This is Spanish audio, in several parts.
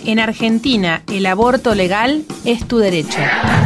En Argentina, el aborto legal es tu derecho.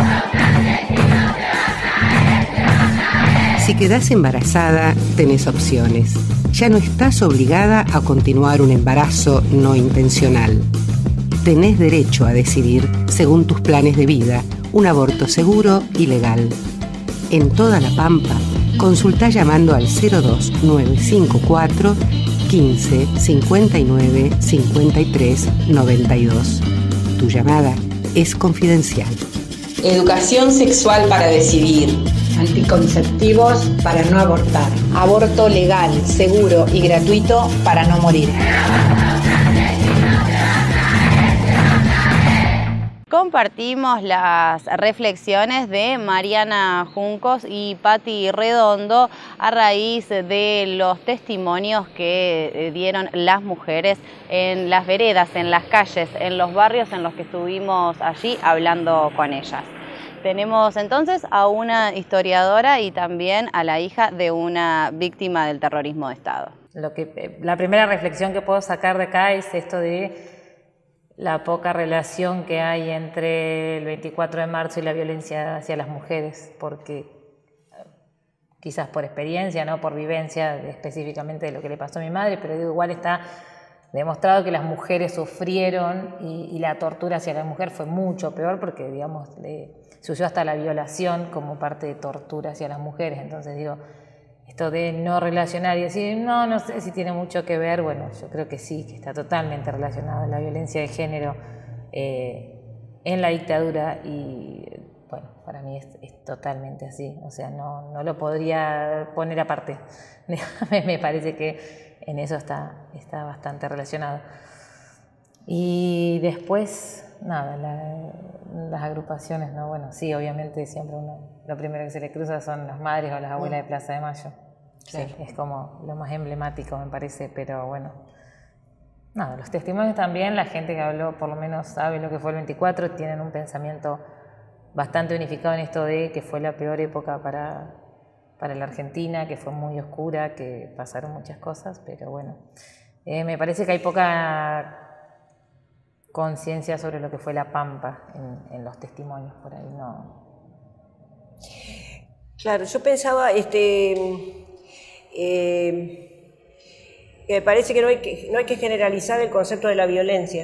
Si quedás embarazada, tenés opciones. Ya no estás obligada a continuar un embarazo no intencional. Tenés derecho a decidir, según tus planes de vida, un aborto seguro y legal. En toda La Pampa, consultá llamando al 02954 15 59 53 92. Tu llamada es confidencial. Educación sexual para decidir. Anticonceptivos para no abortar. Aborto legal, seguro y gratuito para no morir. Compartimos las reflexiones de Mariana Juncos y Patti Redondo a raíz de los testimonios que dieron las mujeres en las veredas, en las calles, en los barrios en los que estuvimos allí hablando con ellas. Tenemos entonces a una historiadora y también a la hija de una víctima del terrorismo de Estado. La primera reflexión que puedo sacar de acá es esto de la poca relación que hay entre el 24 de marzo y la violencia hacia las mujeres, porque quizás por experiencia, no por vivencia específicamente de lo que le pasó a mi madre, pero digo, igual está demostrado que las mujeres sufrieron y la tortura hacia la mujer fue mucho peor porque, digamos, se usó hasta la violación como parte de tortura hacia las mujeres. Entonces digo, esto de no relacionar y decir, no sé si tiene mucho que ver, bueno, yo creo que sí, que está totalmente relacionado la violencia de género en la dictadura y, bueno, para mí es totalmente así, o sea, no lo podría poner aparte. Me parece que en eso está bastante relacionado. Y después, nada, las agrupaciones, ¿no? Bueno, sí, obviamente siempre lo primero que se le cruza son las madres o las abuelas de Plaza de Mayo. Claro. Sí, es como lo más emblemático, me parece, pero bueno. Nada, los testimonios también, la gente que habló por lo menos sabe lo que fue el 24, tienen un pensamiento bastante unificado en esto de que fue la peor época para la Argentina, que fue muy oscura, que pasaron muchas cosas, pero bueno, me parece que hay poca conciencia sobre lo que fue La Pampa en los testimonios, por ahí no. Claro, yo pensaba, me parece que no hay que generalizar el concepto de la violencia,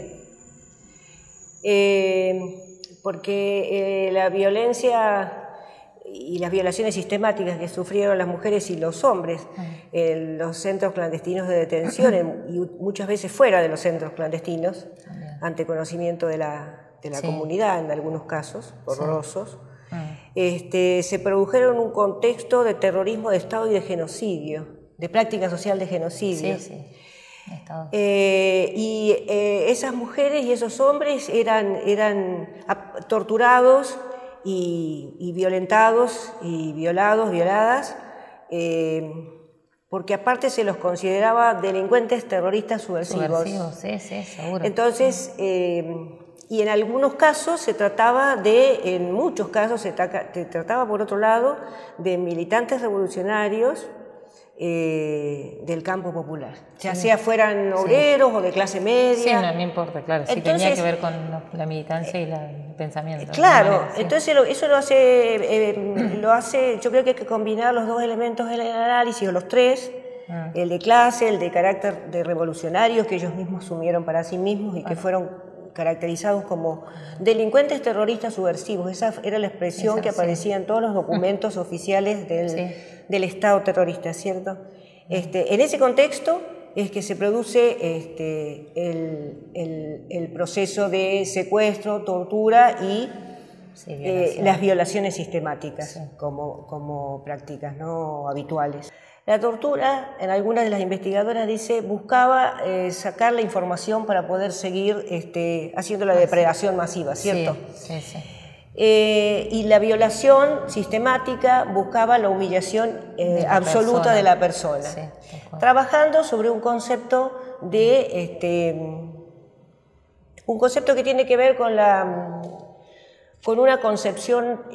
porque la violencia y las violaciones sistemáticas que sufrieron las mujeres y los hombres en los centros clandestinos de detención y muchas veces fuera de los centros clandestinos, ante conocimiento de la comunidad en algunos casos horrorosos, se produjeron un contexto de terrorismo de Estado y de genocidio, de práctica social de genocidio. Esas mujeres y esos hombres eran torturados y violentados y violadas, porque aparte se los consideraba delincuentes terroristas subversivos. Sí, seguro. Entonces, y en algunos casos en muchos casos se trataba por otro lado de militantes revolucionarios del campo popular, ya sea fueran obreros o de clase media. Sí, no importa, claro, sí. Entonces, tenía que ver con la militancia y el pensamiento. Claro, entonces eso lo hace, yo creo que hay que combinar los dos elementos del análisis, o los tres, el de clase, el de carácter de revolucionarios que ellos mismos asumieron para sí mismos y que fueron caracterizados como delincuentes terroristas subversivos. Esa era la expresión que aparecía en todos los documentos oficiales del Estado terrorista, ¿cierto? En ese contexto es que se produce el proceso de secuestro, tortura y las violaciones sistemáticas como prácticas no habituales. La tortura, en algunas de las investigadoras dice, buscaba sacar la información para poder seguir haciendo la depredación masiva, ¿cierto? Sí. Y la violación sistemática buscaba la humillación absoluta de la persona, trabajando sobre un concepto un concepto que tiene que ver con una concepción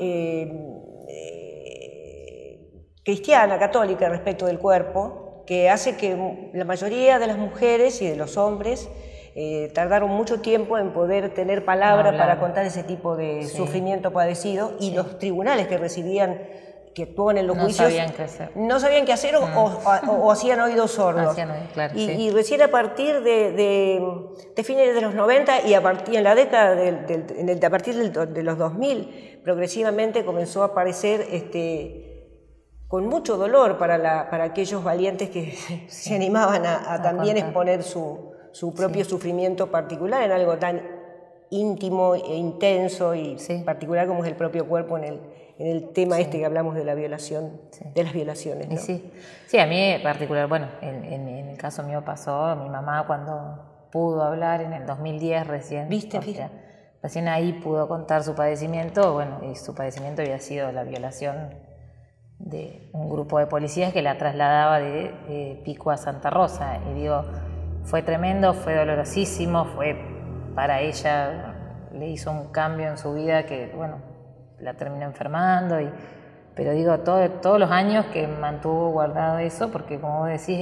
cristiana, católica respecto del cuerpo, que hace que la mayoría de las mujeres y de los hombres tardaron mucho tiempo en poder tener palabra para contar ese tipo de sufrimiento padecido, y los tribunales que recibían, que actuaban en los juicios, no sabían qué hacer o hacían oídos sordos. Y recién a partir de fines de los 90 y en la década a partir de los 2000, progresivamente comenzó a aparecer con mucho dolor para aquellos valientes que se animaban a también exponer su propio sufrimiento particular en algo tan íntimo e intenso y particular como es el propio cuerpo en el tema que hablamos de la violación, de las violaciones, ¿no? Sí, a mí en particular, bueno, en el caso mío pasó, mi mamá cuando pudo hablar en el 2010 recién, recién ahí pudo contar su padecimiento, bueno, y su padecimiento había sido la violación de un grupo de policías que la trasladaba de Pico a Santa Rosa, y digo, fue tremendo, fue dolorosísimo, fue para ella, le hizo un cambio en su vida que, bueno, la terminó enfermando, pero digo, todos los años que mantuvo guardado eso, porque como vos decís,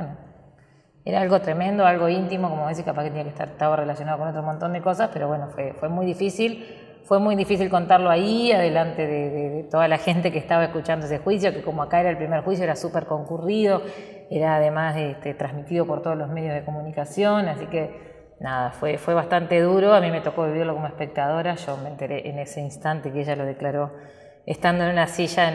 era algo tremendo, algo íntimo, como decís, capaz que estaba relacionado con otro montón de cosas, pero bueno, fue muy difícil contarlo ahí, adelante de toda la gente que estaba escuchando ese juicio, que como acá era el primer juicio, era súper concurrido, era además transmitido por todos los medios de comunicación, así que nada, fue bastante duro. A mí me tocó vivirlo como espectadora. Yo me enteré en ese instante que ella lo declaró estando en una silla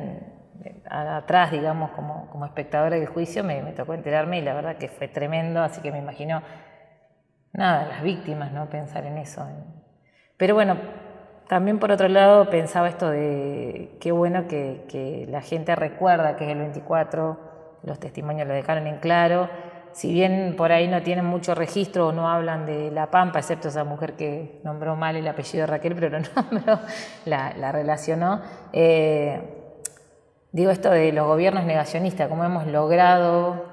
atrás, digamos, como espectadora del juicio. Me tocó enterarme y la verdad que fue tremendo, así que me imagino, nada, las víctimas, ¿no? Pensar en eso. Pero bueno, también por otro lado pensaba esto de qué bueno que la gente recuerda que es el 24, los testimonios lo dejaron en claro. Si bien por ahí no tienen mucho registro o no hablan de La Pampa, excepto esa mujer que nombró mal el apellido de Raquel, pero lo nombró, la relacionó. Digo esto de los gobiernos negacionistas, cómo hemos logrado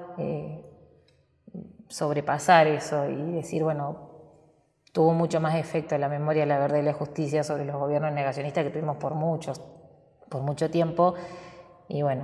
sobrepasar eso y decir, bueno, tuvo mucho más efecto la memoria, la verdad y la justicia sobre los gobiernos negacionistas que tuvimos por mucho tiempo. Y bueno,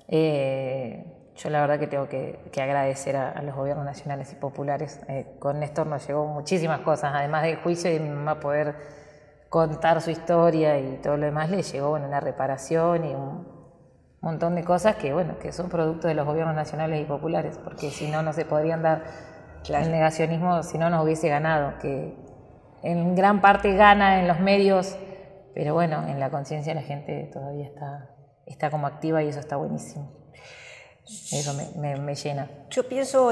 yo la verdad que tengo que agradecer a los gobiernos nacionales y populares. Con Néstor nos llegó muchísimas cosas, además del juicio y de mi mamá poder contar su historia y todo lo demás, le llegó una reparación y un montón de cosas que son producto de los gobiernos nacionales y populares, porque si no, no se podrían dar el negacionismo, si no nos hubiese ganado, que en gran parte gana en los medios, pero bueno, en la conciencia la gente todavía está como activa y eso está buenísimo. Eso me llena. Yo pienso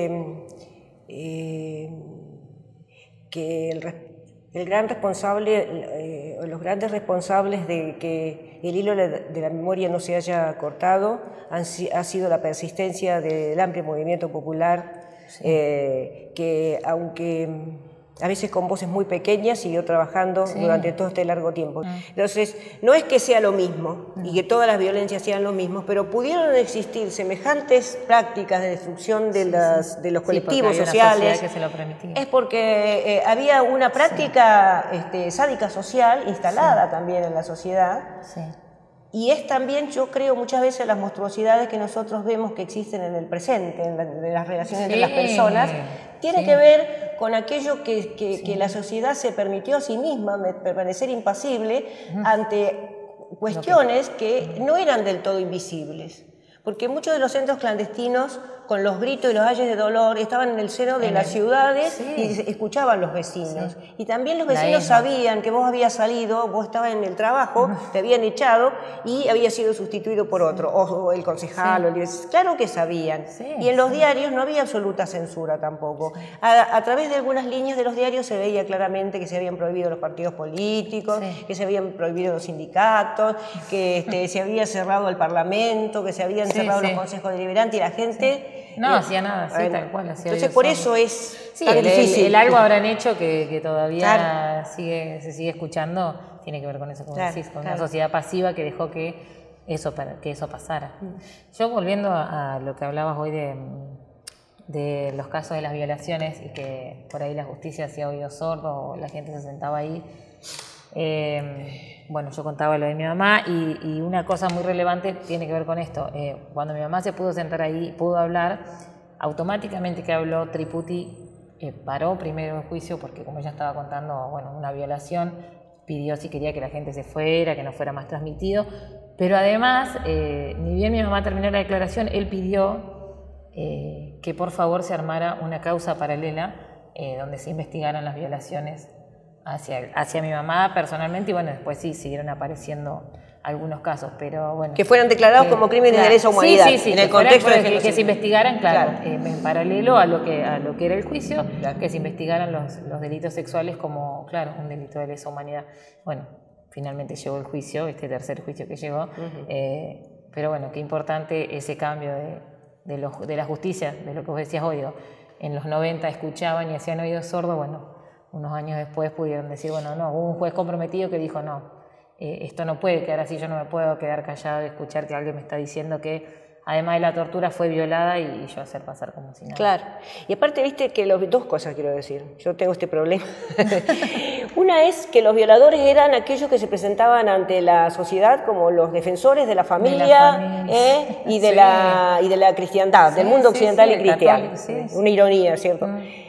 que el gran responsable, los grandes responsables de que el hilo de la memoria no se haya cortado ha sido la persistencia del amplio movimiento popular, que aunque a veces con voces muy pequeñas, siguió trabajando durante todo este largo tiempo. Entonces, no es que sea lo mismo y que todas las violencias sean lo mismo, pero pudieron existir semejantes prácticas de destrucción de los colectivos sociales. Que se lo permitía. Es porque había una práctica sádica social instalada también en la sociedad. Y es también, yo creo, muchas veces las monstruosidades que nosotros vemos que existen en el presente, en las relaciones entre las personas, tiene que ver con aquello que la sociedad se permitió a sí misma permanecer impasible ante cuestiones que no eran del todo invisibles. Porque muchos de los centros clandestinos, con los gritos y los ayes de dolor, estaban en el seno de las ciudades y escuchaban los vecinos. Y también los vecinos sabían que vos habías salido, vos estabas en el trabajo, te habían echado y habías sido sustituido por otro, o el concejal, claro que sabían. Y en los diarios no había absoluta censura tampoco. A través de algunas líneas de los diarios se veía claramente que se habían prohibido los partidos políticos, que se habían prohibido los sindicatos, que se había cerrado el Parlamento, que se habían cerrado los consejos deliberantes y la gente... No hacía nada, tal cual. Entonces por eso es tan difícil. El algo habrán hecho que todavía se sigue escuchando, tiene que ver con eso, como decís, con una sociedad pasiva que dejó que eso pasara. Yo volviendo a lo que hablabas hoy de los casos de las violaciones y que por ahí la justicia hacía oído sordo o la gente se sentaba ahí, bueno, yo contaba lo de mi mamá y una cosa muy relevante tiene que ver con esto. Cuando mi mamá se pudo sentar ahí, pudo hablar, automáticamente que habló Triputi paró primero el juicio porque, como ella estaba contando, bueno, una violación, pidió si quería que la gente se fuera, que no fuera más transmitido, pero además, ni bien mi mamá terminó la declaración, él pidió que por favor se armara una causa paralela donde se investigaran las violaciones hacia mi mamá personalmente, y bueno, después sí siguieron apareciendo algunos casos, pero bueno. Que fueran declarados como crímenes de lesa humanidad. Sí, en el contexto de que se investigaran, en paralelo a lo que era el juicio, que se investigaran los delitos sexuales como, un delito de lesa humanidad. Bueno, finalmente llegó el juicio, este tercer juicio que llegó, pero bueno, qué importante ese cambio de la justicia, de lo que vos decías hoy, en los 90 escuchaban y hacían oídos sordos, bueno, unos años después pudieron decir, bueno, no, hubo un juez comprometido que dijo, no, esto no puede quedar así, yo no me puedo quedar callado y escuchar que alguien me está diciendo que además de la tortura fue violada y yo hacer pasar como si nada. Claro, y aparte viste que dos cosas quiero decir, yo tengo este problema. Una es que los violadores eran aquellos que se presentaban ante la sociedad como los defensores de la familia, y de la cristiandad, del mundo occidental y cristiano. Una ironía, ¿cierto?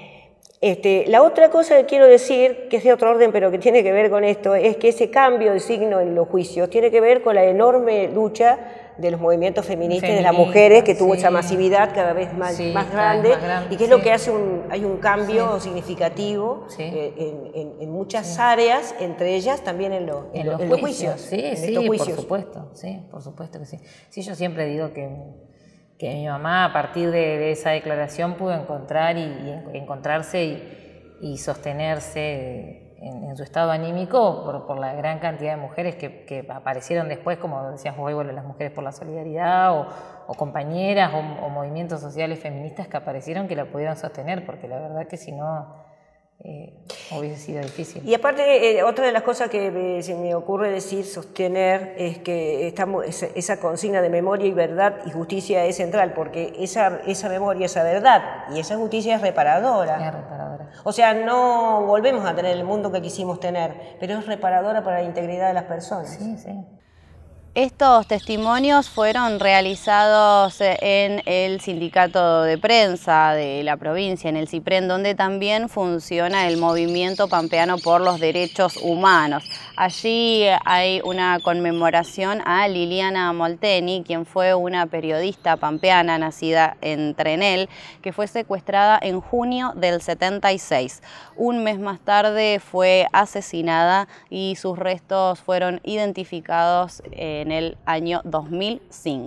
La otra cosa que quiero decir, que es de otro orden pero que tiene que ver con esto, es que ese cambio de signo en los juicios tiene que ver con la enorme lucha de los movimientos feministas de las mujeres, que tuvo esa masividad cada vez más grande, y que es lo que hace hay un cambio significativo en muchas áreas, entre ellas también en los juicios. Por supuesto que sí. Sí, yo siempre digo que mi mamá, a partir de esa declaración, pudo encontrar encontrarse y sostenerse en su estado anímico por la gran cantidad de mujeres que aparecieron después, como decías vos, las mujeres por la solidaridad o compañeras o movimientos sociales feministas que aparecieron que la pudieron sostener, porque la verdad que si no hubiese sido difícil. Y aparte, otra de las cosas que se me ocurre sostener, es que esa consigna de memoria y verdad y justicia es central, porque esa memoria, esa verdad y esa justicia es reparadora. Es reparadora. O sea, no volvemos a tener el mundo que quisimos tener, pero es reparadora para la integridad de las personas. Sí. Estos testimonios fueron realizados en el sindicato de prensa de la provincia, en el CIPREN, donde también funciona el movimiento pampeano por los derechos humanos. Allí hay una conmemoración a Liliana Molteni, quien fue una periodista pampeana nacida en Trenel, que fue secuestrada en junio del 76. Un mes más tarde fue asesinada y sus restos fueron identificados en el año 2005.